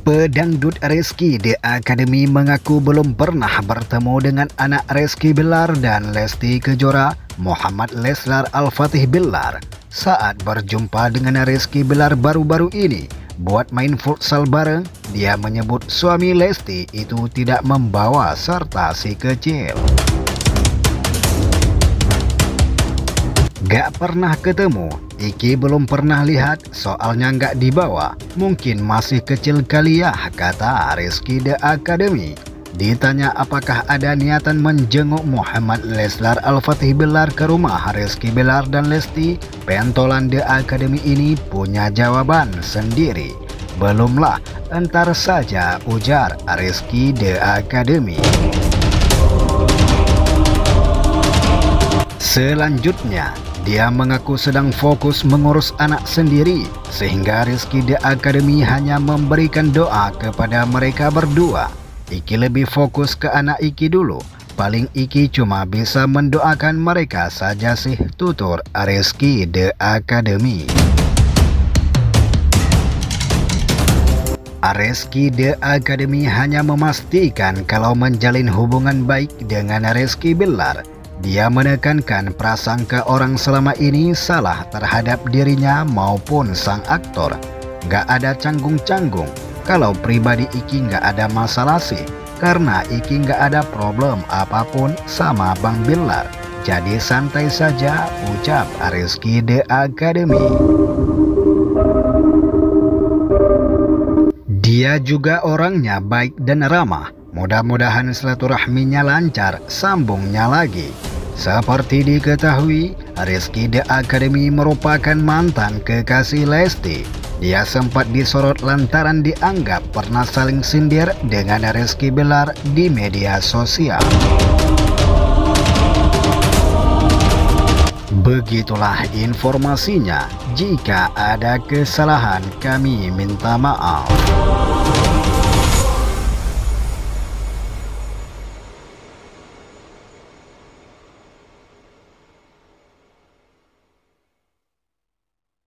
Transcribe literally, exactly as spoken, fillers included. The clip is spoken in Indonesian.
Pedangdut Rizky The Academy mengaku belum pernah bertemu dengan anak Rizky Bilar dan Lesti Kejora, Muhammad Leslar Al-Fatih Bilar. Saat berjumpa dengan Rizky Bilar baru-baru ini buat main futsal bareng, dia menyebut suami Lesti itu tidak membawa serta si kecil. Gak pernah ketemu, Iki belum pernah lihat, soalnya nggak dibawa. Mungkin masih kecil kali ya, kata Rizky The Academy. Ditanya apakah ada niatan menjenguk Muhammad Leslar Al-Fatih Bilar ke rumah Rizky Bilar dan Lesti, pentolan The Academy ini punya jawaban sendiri. Belumlah, entar saja, ujar Rizky The Academy. Selanjutnya, dia mengaku sedang fokus mengurus anak sendiri, sehingga Rizky The Academy hanya memberikan doa kepada mereka berdua. Iki lebih fokus ke anak Iki dulu. Paling Iki cuma bisa mendoakan mereka saja sih, tutur Rizky The Academy. Rizky The Academy hanya memastikan kalau menjalin hubungan baik dengan Rizky Bilar. Dia menekankan prasangka orang selama ini salah terhadap dirinya maupun sang aktor. Gak ada canggung-canggung. Kalau pribadi Iki gak ada masalah sih, karena Iki gak ada problem apapun sama Bang Bilar. Jadi santai saja, ucap Rizky The Academy. Dia juga orangnya baik dan ramah. Mudah-mudahan silaturahminya lancar, sambungnya lagi. Seperti diketahui, Rizky The Academy merupakan mantan kekasih Lesti. Dia sempat disorot lantaran dianggap pernah saling sindir dengan Rizky Bilar di media sosial. Begitulah informasinya. Jika ada kesalahan, kami minta maaf.